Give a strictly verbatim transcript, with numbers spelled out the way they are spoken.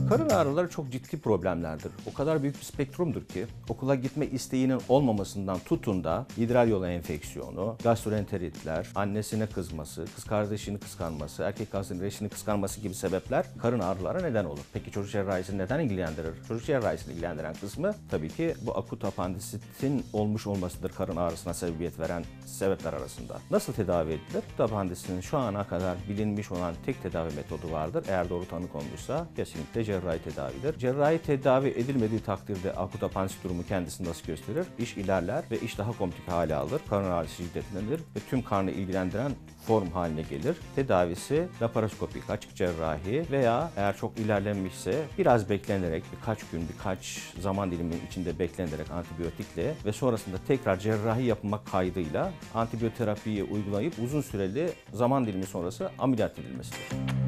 Karın ağrıları çok ciddi problemlerdir. O kadar büyük bir spektrumdur ki okula gitme isteğinin olmamasından tutun da idrar yolu enfeksiyonu, gastroenteritler, annesine kızması, kız kardeşini kıskanması, erkek kardeşini kıskanması gibi sebepler karın ağrılara neden olur. Peki çocuk cerrahisini neden ilgilendirir? Çocuk cerrahisini ilgilendiren kısmı tabii ki bu akut apandisitin olmuş olmasıdır karın ağrısına sebebiyet veren sebepler arasında. Nasıl tedavi edilir? Akut apandisinin şu ana kadar bilinmiş olan tek tedavi metodu vardır. Eğer doğru tanı konmuşsa kesinlikle cerrahi tedavidir. Cerrahi tedavi edilmediği takdirde akut apandisit durumu kendisini nasıl gösterir? İş ilerler ve iş daha komplike hale alır. Karın ağrısı şiddetlenir ve tüm karnı ilgilendiren form haline gelir. Tedavisi laparoskopik, açık cerrahi veya eğer çok ilerlenmişse biraz beklenerek birkaç gün, birkaç zaman diliminin içinde beklenerek antibiyotikle ve sonrasında tekrar cerrahi yapmak kaydıyla antibiyoterapiyi uygulayıp uzun süreli zaman dilimi sonrası ameliyat edilmesidir.